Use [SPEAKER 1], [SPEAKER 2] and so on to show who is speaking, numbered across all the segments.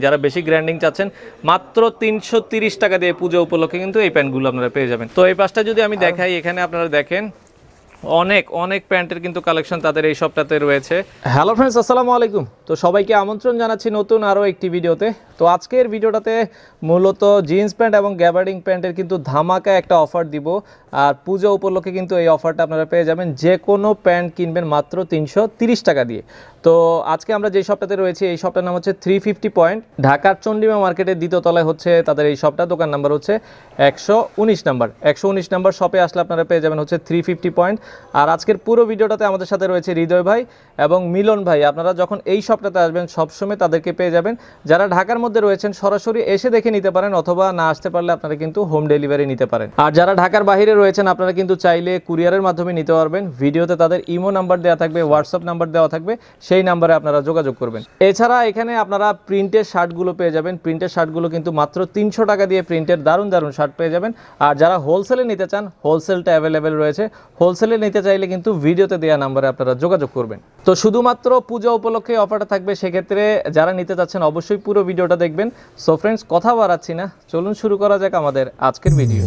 [SPEAKER 1] যারা বেশি গ্র্যান্ডিং চাচ্ছেন মাত্র 330 টাকা দিয়ে পূজা উপলক্ষে কিন্তু এই প্যান্টগুলো আপনারা পেয়ে যাবেন। তো এই পাশটা যদি আমি দেখাই, এখানে আপনারা দেখেন অনেক অনেক প্যান্টের কিন্তু কালেকশন তাদের এই শপটাতে রয়েছে। হ্যালো ফ্রেন্ডস, আসসালামু আলাইকুম। তো সবাইকে আমন্ত্রণ জানাচ্ছি নতুন আরও একটি ভিডিওতে। তো আজকের ভিডিওটাতে মূলত জিন্স প্যান্ট এবং গ্যাবার্ডিং প্যান্টের কিন্তু ধামাকা একটা অফার দিব। আর পূজা উপলক্ষে কিন্তু এই অফারটা আপনারা পেয়ে যাবেন, যে কোনো প্যান্ট কিনবেন মাত্র 330 টাকা দিয়ে। তো আজকে আমরা যে শপটাতে রয়েছি, এই শপটার নাম হচ্ছে 350 পয়েন্ট, ঢাকার চন্ডিমা মার্কেটের দ্বিতীয় তলায় হচ্ছে তাদের এই শপটা। দোকান নাম্বার হচ্ছে 119 নাম্বার। 119 নাম্বার শপে আসলে আপনারা পেয়ে যাবেন হচ্ছে 350 পয়েন্ট। আর আজকের পুরো ভিডিওটাতে আমাদের সাথে রয়েছে হৃদয় ভাই এবং মিলন ভাই। আপনারা যখন এই শপটাতে আসবেন সবসময় তাদেরকে পেয়ে যাবেন। যারা ঢাকার মধ্যে রয়েছেন সরাসরি এসে দেখে নিতে পারেন, অথবা না আসতে পারলে আপনারা কিন্তু হোম ডেলিভারি নিতে পারেন। আর যারা ঢাকার বাইরে রয়েছেন আপনারা কিন্তু চাইলে কুরিয়ারের মাধ্যমে নিতে পারবেন। ভিডিওতে তাদের ইমো নাম্বার দেওয়া থাকবে, হোয়াটসঅ্যাপ নাম্বার দেওয়া থাকবে, সেই নাম্বারে আপনারা যোগাযোগ করবেন। এছাড়া এখানে আপনারা প্রিন্টের শার্টগুলো পেয়ে যাবেন। প্রিন্টের শার্টগুলো কিন্তু মাত্র 300 টাকা দিয়ে প্রিন্টের দারুণ দারুণ শার্ট পেয়ে যাবেন। আর যারা হোলসেলে নিতে চান, হোলসেলটা অ্যাভেলেবেল রয়েছে। হোলসেলে নিতে চাইলে কিন্তু ভিডিওতে দেওয়া নাম্বারে আপনারা যোগাযোগ করবেন। তো শুধুমাত্র পূজা উপলক্ষে অফারটা থাকবে, সেক্ষেত্রে যারা নিতে চাচ্ছেন অবশ্যই পুরো ভিডিওটা দেখবেন। সো ফ্রেন্ডস, কথা বাড়াচ্ছি না, চলুন শুরু করা যাক আমাদের আজকের ভিডিও।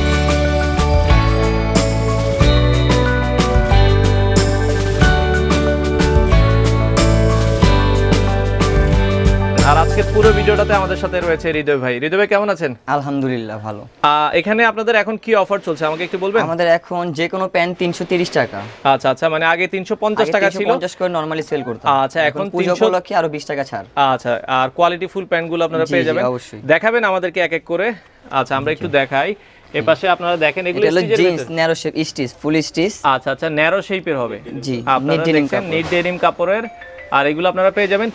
[SPEAKER 1] আর আজকের পুরো ভিডিওটাতে আমাদের সাথে রয়েছে হৃদয় ভাই। হৃদয় ভাই কেমন আছেন?
[SPEAKER 2] আলহামদুলিল্লাহ ভালো।
[SPEAKER 1] এখানে আপনাদের এখন কি অফার চলছে আমাকে একটু বলবেন?
[SPEAKER 2] আমাদের এখন যে কোনো প্যান্ট 330 টাকা।
[SPEAKER 1] আচ্ছা আচ্ছা, মানে আগে 350 টাকা ছিল,
[SPEAKER 2] 350 করে নরমালি সেল করতাম।
[SPEAKER 1] আচ্ছা, এখন
[SPEAKER 2] পূজা উপলক্ষে আরো 20 টাকা ছাড়।
[SPEAKER 1] আচ্ছা, আর কোয়ালিটি ফুল প্যান্টগুলো আপনারা পেয়ে যাবেন।
[SPEAKER 2] অবশ্যই
[SPEAKER 1] দেখাবেন আমাদেরকে এক এক করে। আচ্ছা, আমরা একটু দেখাই। এই পাশে আপনারা দেখেন এগুলো স্টিচের
[SPEAKER 2] jeans narrow shape stitch, full stitch.
[SPEAKER 1] আচ্ছা আচ্ছা, ন্যারো শেপের হবে।
[SPEAKER 2] জি,
[SPEAKER 1] আপনারা দেখেন নিট ডেনিম কাপড়ের। আর এগুলো আপনারা পেয়ে যাবেন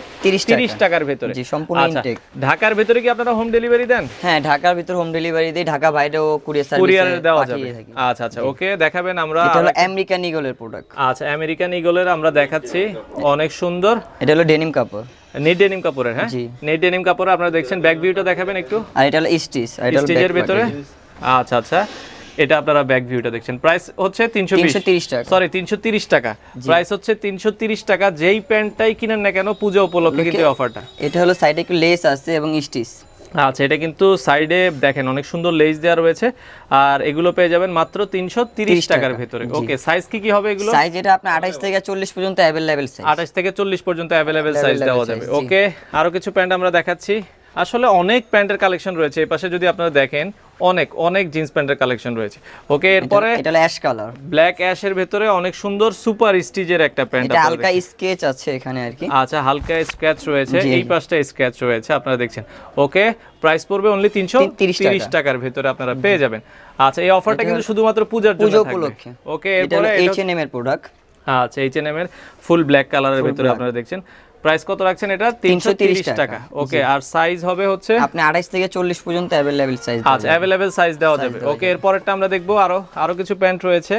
[SPEAKER 1] 330 টাকার ভিতরে।
[SPEAKER 2] জি, সম্পূর্ণ ইনটেক।
[SPEAKER 1] ঢাকার ভিতরে কি আপনারা হোম ডেলিভারি দেন?
[SPEAKER 2] হ্যাঁ, ঢাকার ভিতর হোম ডেলিভারি দেই, ঢাকা বাইরেও
[SPEAKER 1] কুরিয়ার দেওয়া যাবে। আচ্ছা আচ্ছা, ওকে, দেখাবেন। আমরা
[SPEAKER 2] এটা হলো আমেরিকান ঈগলের প্রোডাক্ট।
[SPEAKER 1] আচ্ছা, আমেরিকান ঈগলের আমরা দেখাচ্ছি, অনেক সুন্দর।
[SPEAKER 2] এটা হলো ডেনিম কাপড়,
[SPEAKER 1] নেট ডেনিম কাপড়ের। হ্যাঁ, নেট ডেনিম কাপড় আপনারা দেখছেন। ব্যাক ভিউটা দেখাবেন একটু।
[SPEAKER 2] আর এটা হলো স্টিচ,
[SPEAKER 1] স্টিচের ভিতরে। আচ্ছা আচ্ছা, এটা আপনারা ব্যাক ভিউটা দেখছেন। প্রাইস হচ্ছে 330 টাকা, সরি 330 টাকা। প্রাইস হচ্ছে 330 টাকা। যেই প্যান্টটাই কিনেন না কেন পূজা উপলক্ষে কিন্তু অফারটা।
[SPEAKER 2] এটা হলো সাইডে একটু লেস আছে এবং স্টিচ।
[SPEAKER 1] আচ্ছা, এটা কিন্তু সাইডে দেখেন অনেক সুন্দর লেস দেওয়া রয়েছে। আর এগুলো পেয়ে যাবেন মাত্র 330 টাকার ভিতরে। ওকে, সাইজ কি কি হবে এগুলো?
[SPEAKER 2] সাইজ এটা আপনার 28 থেকে 40 পর্যন্ত अवेलेबल সাইজ।
[SPEAKER 1] 28 থেকে 40 পর্যন্ত अवेलेबल সাইজ দেওয়া যাবে। ওকে, আরো কিছু প্যান্ট আমরা দেখাচ্ছি। আসলে অনেক প্যান্টের কালেকশন রয়েছে। এই পাশে যদি আপনারা দেখেন অনেক অনেক জিন্স প্যান্টের কালেকশন রয়েছে। ওকে, এরপরে
[SPEAKER 2] এটা হলো অ্যাশ কালার,
[SPEAKER 1] ব্ল্যাক অ্যাশের ভিতরে অনেক সুন্দর সুপার স্টিচের একটা প্যান্ট।
[SPEAKER 2] এটা হালকা স্কেচ আছে এখানে আর কি।
[SPEAKER 1] আচ্ছা, হালকা স্কেচ রয়েছে, এই পাশটা স্কেচ রয়েছে আপনারা দেখছেন। ওকে, প্রাইস পড়বে অনলি 330 টাকার ভিতরে আপনারা পেয়ে যাবেন। আচ্ছা, এই অফারটা কিন্তু শুধুমাত্র পূজার জন্য থাকবে। ওকে, এরপরে
[SPEAKER 2] H&M এর প্রোডাক্ট।
[SPEAKER 1] আচ্ছা, H&M এর ফুল ব্ল্যাক কালারের ভিতরে আপনারা দেখছেন। প্রাইস কত রাখছেন এটা? 330 টাকা। ওকে, আর সাইজ হবে হচ্ছে
[SPEAKER 2] আপনি 28 থেকে 40 পর্যন্ত अवेलेबल সাইজ।
[SPEAKER 1] আচ্ছা, अवेलेबल সাইজ দেওয়া যাবে। ওকে, এরপরটা আমরা দেখব। আরো কিছু প্যান্ট রয়েছে।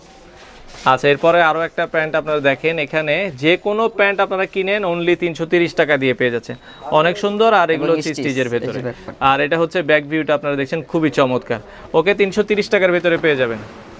[SPEAKER 1] আচ্ছা, এরপরে আরো একটা প্যান্ট আপনারা দেখেন। এখানে যে কোনো প্যান্ট আপনারা কিনেন অনলি 330 টাকা দিয়ে পেয়ে যাচ্ছেন। অনেক সুন্দর। আর এগুলো স্টিচের ভিতরে। আর এটা হচ্ছে ব্যাক ভিউটা আপনারা দেখছেন, খুবই চমৎকার। ওকে, 330 টাকার ভিতরে পেয়ে যাবেন।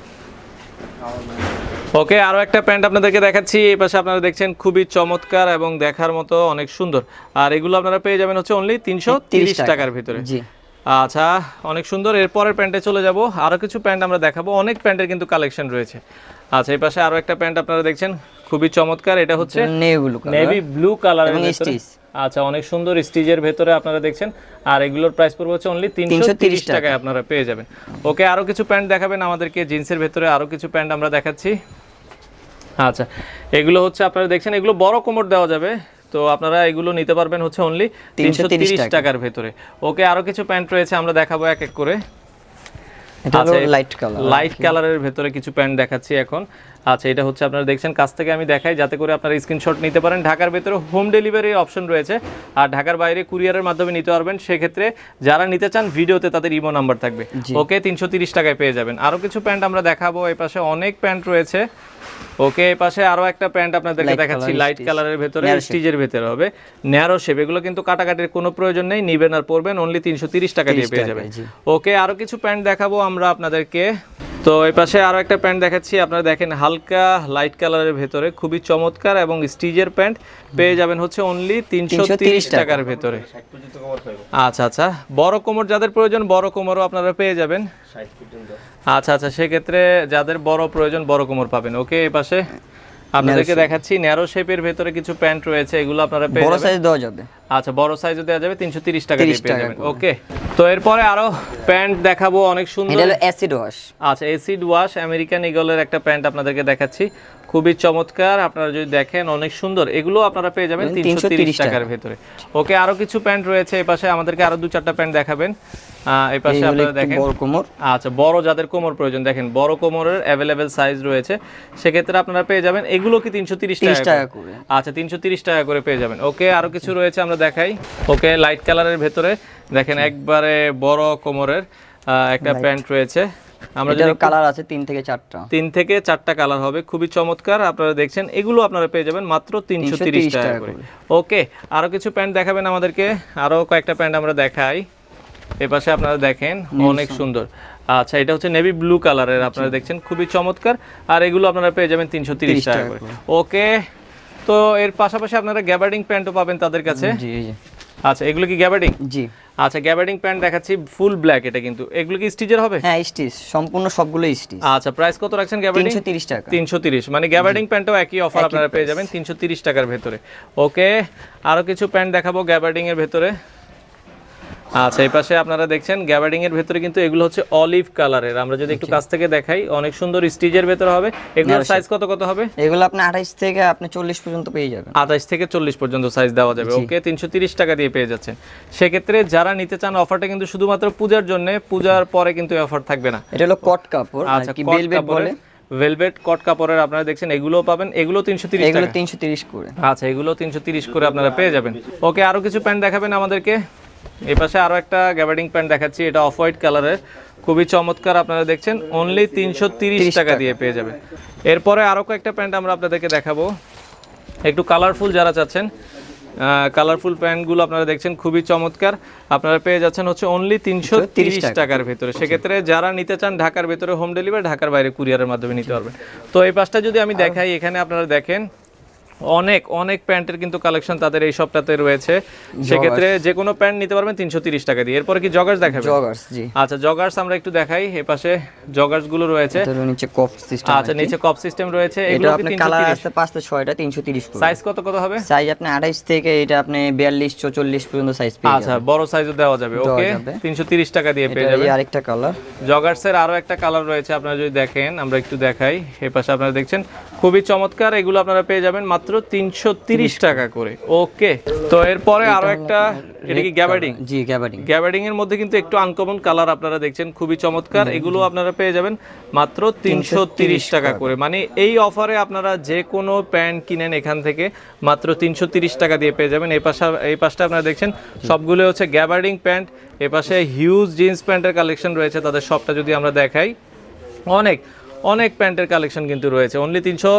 [SPEAKER 1] ওকে, আরো একটা প্যান্ট আপনাদেরকে দেখাচ্ছি। এই পাশে আপনারা দেখছেন, খুবই চমৎকার এবং দেখার মতো অনেক সুন্দর। আর এগুলো আপনারা পেয়ে যাবেন হচ্ছে অনলি 330 টাকার ভিতরে। জি, আচ্ছা, অনেক সুন্দর। এরপরের প্যান্টে চলে যাব। আরো কিছু প্যান্ট আমরা দেখাবো। অনেক প্যান্টের কিন্তু কালেকশন রয়েছে। আচ্ছা, এই পাশে আরো একটা প্যান্ট আপনারা দেখছেন, খুবই চমৎকার। এটা হচ্ছে নেভি ব্লু কালার এবং স্টিচ। আচ্ছা, অনেক সুন্দর স্টিচের ভিতরে আপনারা দেখছেন। আর এগুলোর প্রাইস পড়বে হচ্ছে অনলি 330 টাকায় আপনারা পেয়ে যাবেন। ওকে, আরো কিছু প্যান্ট দেখাবেন আমাদেরকে। জিন্সের ভিতরে আরো কিছু প্যান্ট আমরা দেখাচ্ছি। আচ্ছা, এগুলো হচ্ছে আপনারা দেখছেন, এগুলো বড় কোমর দেওয়া যাবে। তো আপনারা এগুলো নিতে পারবেন হচ্ছে অনলি 330 টাকার ভিতরে। ওকে, আরো কিছু প্যান্ট রয়েছে, আমরা দেখাবো এক এক করে।
[SPEAKER 2] এটা হলো লাইট
[SPEAKER 1] কালারের ভিতরে কিছু প্যান্ট দেখাচ্ছি এখন। আচ্ছা, এটা হচ্ছে আপনারা দেখছেন, কাছ থেকে আমি দেখাই যাতে করে আপনারা স্ক্রিনশট নিতে পারেন। ঢাকার ভিতরে হোম ডেলিভারি অপশন রয়েছে, আর ঢাকার বাইরে কুরিয়ারের মাধ্যমে নিতে পারবেন। সেক্ষেত্রে যারা নিতে চান ভিডিওতে তাদের ইমো নাম্বার থাকবে। ওকে, 330 টাকায় পেয়ে যাবেন। আরো কিছু প্যান্ট আমরা দেখাবো। এই পাশে অনেক প্যান্ট রয়েছে। ওকে, এই পাশে আরো একটা প্যান্ট আপনাদেরকে দেখাচ্ছি, লাইট কালারের ভিতরে, স্টিচের ভিতরে হবে, ন্যারো শেপ। এগুলো কিন্তু কাটাকাটির কোনো প্রয়োজন নেই, নিবেন আর পরবেন, অনলি 330 টাকা দিয়ে পেয়ে যাবেন। ওকে, আরো কিছু প্যান্ট দেখাবো আমরা আপনাদেরকে। তো এই পাশে আরো একটা প্যান্ট দেখাচ্ছি, আপনারা দেখেন হালকা লাইট কালারের ভেতরে খুবই চমৎকার এবং স্টিচের প্যান্ট পেয়ে যাবেন হচ্ছে অনলি 330 টাকার ভেতরে। আচ্ছা আচ্ছা, বড় কোমর যাদের প্রয়োজন বড় কোমরও আপনারা পেয়ে যাবেন। আচ্ছা আচ্ছা, সেক্ষেত্রে যাদের বড় প্রয়োজন বড় কোমর পাবেন। ওকে, এই পাশে আপনাদেরকে দেখাচ্ছি ন্যারো শেপের ভেতরে কিছু প্যান্ট রয়েছে, এগুলো আপনারা পেয়ে যাবেন।
[SPEAKER 2] বড় সাইজ দেওয়া যাবে।
[SPEAKER 1] আচ্ছা, বড় সাইজও দেওয়া যাবে, 330 টাকা দিয়ে পেয়ে যাবেন। ওকে, তো এরপরে আরো প্যান্ট দেখাবো অনেক সুন্দর।
[SPEAKER 2] এটা হলো অ্যাসিড ওয়াশ।
[SPEAKER 1] আচ্ছা, অ্যাসিড ওয়াশ আমেরিকান ঈগলের একটা প্যান্ট আপনাদেরকে দেখাচ্ছি, খুবই চমৎকার। আপনারা যদি দেখেন অনেক সুন্দর, এগুলো আপনারা পেয়ে যাবেন 330 টাকার ভেতরে। ওকে, আরো কিছু প্যান্ট রয়েছে এই পাশে, আমাদেরকে আরো 2-4টা প্যান্ট দেখাবেন। এই পাশে আপনারা দেখেন
[SPEAKER 2] বড় কোমর।
[SPEAKER 1] আচ্ছা, বড় যাদের কোমর প্রয়োজন দেখেন বড় কোমরের अवेलेबल সাইজ রয়েছে, সেক্ষেত্রে আপনারা পেয়ে যাবেন। এগুলো কি 330 টাকা করে? আচ্ছা, 330 টাকা করে পেয়ে যাবেন। ওকে, আরো কিছু রয়েছে আমরা দেখাই। ওকে, লাইট কালারের ভেতরে দেখেন একবারে বড় কোমরের একটা প্যান্ট রয়েছে। আমরা
[SPEAKER 2] এটার কালার আছে 3 থেকে 4টা।
[SPEAKER 1] 3 থেকে 4টা কালার হবে, খুবই চমৎকার। আপনারা দেখছেন এগুলো আপনারা পেয়ে যাবেন মাত্র 330 টাকা করে। ওকে, আরো কিছু প্যান্ট দেখাবেন আমাদেরকে, আরো কয়েকটা প্যান্ট আমরা দেখাই। এই পাশে আপনারা দেখেন অনেক সুন্দর। আচ্ছা, এটা হচ্ছে নেভি ব্লু কালারের, আপনারা দেখছেন খুবই চমৎকার। আর এগুলো আপনারা পেয়ে যাবেন 330 টাকা করে। ওকে, তো এর পাশাপাশি আপনারা গ্যাবার্ডিং প্যান্টও পাবেন তাদের কাছে।
[SPEAKER 2] জি জি।
[SPEAKER 1] আচ্ছা, এগুলো কি গ্যাবার্ডিং?
[SPEAKER 2] জি।
[SPEAKER 1] আচ্ছা, গ্যাবার্ডিং প্যান্ট দেখাচ্ছি ফুল ব্ল্যাক, এটা কিন্তু এগুলো কি স্টিচের হবে?
[SPEAKER 2] হ্যাঁ, স্টিচ, সম্পূর্ণ সবগুলো স্টিচ।
[SPEAKER 1] আচ্ছা, প্রাইস কত রাখছেন গ্যাবার্ডিং?
[SPEAKER 2] 330 টাকা।
[SPEAKER 1] 330, মানে গ্যাবার্ডিং প্যান্টও একই অফার আপনারা পেয়ে যাবেন 330 টাকার ভেতরে। ওকে, আরো কিছু প্যান্ট দেখাবো গ্যাবার্ডিং এর ভেতরে। আচ্ছা, এই পাশে আপনারা দেখছেন গ্যাবার্ডিং এর ভেতরে কিন্তু এগুলো হচ্ছে অলিভ কালারের, আমরা যদি একটু কাছ থেকে দেখাই অনেক সুন্দর স্টিচের ভেতরে হবে। এগুলোর সাইজ কত কত হবে?
[SPEAKER 2] এগুলো আপনি 28 থেকে আপনি 40 পর্যন্ত পেয়ে যাবেন।
[SPEAKER 1] 28 থেকে 40 পর্যন্ত সাইজ দেওয়া যাবে। ওকে, 330 টাকা দিয়ে পেয়ে যাচ্ছেন। সেক্ষেত্রে যারা নিতে চান অফারটা কিন্তু শুধুমাত্র পূজার জন্য, পূজার পরে কিন্তু অফার থাকবে না।
[SPEAKER 2] এটা হলো কট কাপড়, আর কি ভেলভেট বলে,
[SPEAKER 1] ভেলভেট কট কাপড়ের আপনারা দেখছেন এগুলোও পাবেন, এগুলো 330 টাকা।
[SPEAKER 2] এগুলো 330 করে।
[SPEAKER 1] আচ্ছা, এগুলো 330 করে আপনারা পেয়ে যাবেন। ওকে, আরো কিছু প্যান্ট দেখাবেন আমাদেরকে। এই পাশে আরো একটা গ্যাবার্ডিং প্যান্ট দেখাচ্ছি, এটা অফ হোয়াইট কালারের, খুবই চমৎকার। আপনারা দেখছেন অনলি 330 টাকা দিয়ে পেয়ে যাবেন। এরপরে আরো কয়েকটা প্যান্ট আমরা আপনাদেরকে দেখাবো, একটু কালারফুল যারা চাচ্ছেন, কালারফুল প্যান্টগুলো আপনারা দেখছেন খুবই চমৎকার। আপনারা পেয়ে যাচ্ছেন হচ্ছে অনলি 330 টাকার ভেতরে। সেক্ষেত্রে যারা নিতে চান ঢাকার ভেতরে হোম ডেলিভারি, ঢাকার বাইরে কুরিয়ারের মাধ্যমে নিতে পারবেন। তো এই পাশটা যদি আমি দেখাই, এখানে আপনারা দেখেন অনেক অনেক প্যান্টের কিন্তু কালেকশন তাদের এই সবটাতে রয়েছে। সেক্ষেত্রে যে কোনো প্যান্ট নিতে পারবেন 330 টাকা দিয়ে। এরপরে কি জগার্স দেখাবেন?
[SPEAKER 2] জগার্স, জি।
[SPEAKER 1] আচ্ছা, জগার্স আমরা একটু দেখাই। এই পাশে জগার্স গুলো রয়েছে,
[SPEAKER 2] এর নিচে কপ সিস্টেম।
[SPEAKER 1] আচ্ছা, নিচে কপ সিস্টেম রয়েছে।
[SPEAKER 2] এগুলো আপনি কালার আছে 5 থেকে 6টা, 330 করে।
[SPEAKER 1] সাইজ কত কত হবে?
[SPEAKER 2] সাইজ আপনি 28 থেকে এটা আপনি 42 44 পর্যন্ত সাইজ পেয়ে যাবেন।
[SPEAKER 1] আচ্ছা, বড় সাইজও দেওয়া যাবে। ওকে, 330 টাকা দিয়ে পেয়ে যাবেন।
[SPEAKER 2] এই আরেকটা কালার
[SPEAKER 1] জগার্সের আরো একটা কালার রয়েছে, আপনারা যদি দেখেন, আমরা একটু দেখাই। এই পাশে আপনারা দেখছেন খুবই চমৎকার, এগুলো আপনারা পেয়ে যাবেন মাত্র 330 টাকা করে। ওকে, তো এরপরে আরো একটা, এটা কি গ্যাবার্ডিং?
[SPEAKER 2] জি, গ্যাবার্ডিং।
[SPEAKER 1] গ্যাবার্ডিং এর মধ্যে কিন্তু একটু আনকমন কালার আপনারা দেখছেন, খুবই চমৎকার। এগুলো আপনারা পেয়ে যাবেন মাত্র 330 টাকা করে। মানে এই অফারে আপনারা যে কোনো প্যান্ট কিনেন এখান থেকে মাত্র 330 টাকা দিয়ে পেয়ে যাবেন। এই পাশটা আপনারা দেখছেন সবগুলো হচ্ছে গ্যাবার্ডিং প্যান্ট। এই পাশে হিউজ জিন্স প্যান্টের কালেকশন রয়েছে, তাদের সবটা যদি আমরা দেখাই অনেক অনেক প্যান্টের কালেকশন কিন্তু রয়েছে, অনলি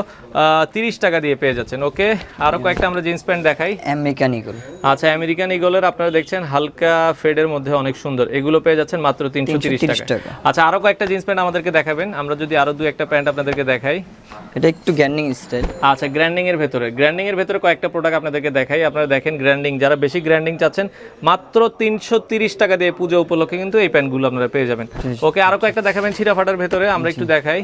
[SPEAKER 1] 330 টাকা দিয়ে পেয়ে যাচ্ছেন। ওকে, আরো কয়েকটা আমরা জিন্স প্যান্ট দেখাই।
[SPEAKER 2] American Eagle.
[SPEAKER 1] আচ্ছা, আমেরিকান ঈগলের আপনারা দেখছেন হালকা ফেডের মধ্যে অনেক সুন্দর, এগুলো পেয়ে যাচ্ছেন মাত্র 330 টাকা। আচ্ছা, আরো কয়েকটা জিন্স প্যান্ট আমাদেরকে দেখাবেন, আমরা যদি আরো দুই একটা প্যান্ট আপনাদেরকে দেখাই।
[SPEAKER 2] এটা একটু গ্র্যান্ডিং স্টাইল।
[SPEAKER 1] আচ্ছা, গ্র্যান্ডিং এর ভেতরে কয়েকটা প্রোডাক্ট আপনাদেরকে দেখাই। আপনারা দেখেন গ্র্যান্ডিং, যারা বেশি গ্র্যান্ডিং চাচ্ছেন মাত্র 330 টাকা দিয়ে পূজা উপলক্ষে কিন্তু এই প্যান্টগুলো আপনারা পেয়ে যাবেন। ওকে, আরো কয়েকটা দেখাবেন ছিঁড়া ফাটার ভেতরে, আমরা একটু দেখাই।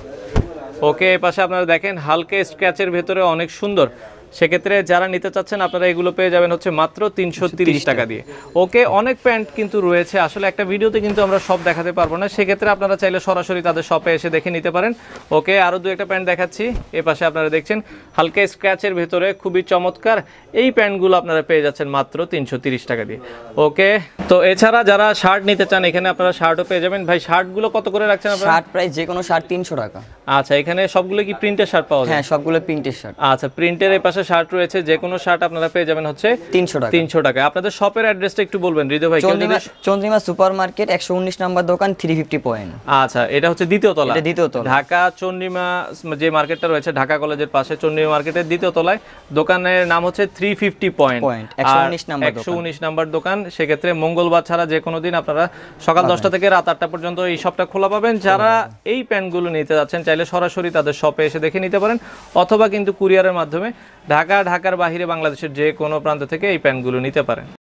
[SPEAKER 1] ওকে, এই পাশে আপনারা দেখেন হালকা স্ক্র্যাচের ভেতরে অনেক সুন্দর। সেক্ষেত্রে যারা নিতে চাচ্ছেন আপনারা এগুলো পেয়ে যাবেন হচ্ছে মাত্র 330 টাকা দিয়ে। ওকে, অনেক প্যান্ট কিন্তু রয়েছে, আসলে একটা ভিডিওতে কিন্তু আমরা সব দেখাতে পারবো না, সেক্ষেত্রে আপনারা চাইলে সরাসরি তাদের শপে এসে দেখে নিতে পারেন। ওকে, আরো দু একটা প্যান্ট দেখাচ্ছি। এ পাশে আপনারা দেখছেন হালকা স্ক্র্যাচের ভেতরে খুবই চমৎকার, এই প্যান্টগুলো আপনারা পেয়ে যাচ্ছেন মাত্র 330 টাকা দিয়ে। ওকে, তো এছাড়া যারা শার্ট নিতে চান এখানে আপনারা শার্টও পেয়ে যাবেন। ভাই, শার্টগুলো কত করে রাখছেন আপনারা?
[SPEAKER 2] শার্ট প্রাইস যে কোনো শার্ট 300 টাকা।
[SPEAKER 1] আচ্ছা, এখানে সবগুলো কি প্রিন্টের শার্ট পাওয়া যায়?
[SPEAKER 2] হ্যাঁ, সবগুলো প্রিন্টের শার্ট।
[SPEAKER 1] আচ্ছা, প্রিন্টের এই পাশে শার্ট রয়েছে, যে কোনো শার্ট আপনারা পেয়ে যাবেন হচ্ছে
[SPEAKER 2] 300 টাকা।
[SPEAKER 1] 300 টাকা। আপনাদের শপের অ্যাড্রেসটা একটু বলবেন হৃদয় ভাই।
[SPEAKER 2] চন্দ্রিমা সুপার মার্কেট 119 নাম্বার দোকান 350 পয়েন্ট।
[SPEAKER 1] আচ্ছা, এটা হচ্ছে দ্বিতীয় তলা।
[SPEAKER 2] এটা দ্বিতীয় তলা।
[SPEAKER 1] ঢাকা চন্দ্রিমা যে মার্কেটটা রয়েছে ঢাকা কলেজের পাশে চন্দ্রিমা মার্কেটের দ্বিতীয় তলায়, দোকানের নাম হচ্ছে 350 পয়েন্ট, 119 নাম্বার দোকান। সেক্ষেত্রে মঙ্গলবার ছাড়া যে কোনো দিন আপনারা সকাল 10টা থেকে রাত 8টা পর্যন্ত এই শপটা খোলা পাবেন। যারা এই প্যান্টগুলো নিতে যাচ্ছেন চাইলে সরাসরি তাদের শপে এসে দেখে নিতে পারেন, অথবা কিন্তু কুরিয়ারের মাধ্যমে ঢাকার বাইরে বাংলাদেশের যে কোনো প্রান্ত থেকে এই প্যান্টগুলো নিতে পারেন।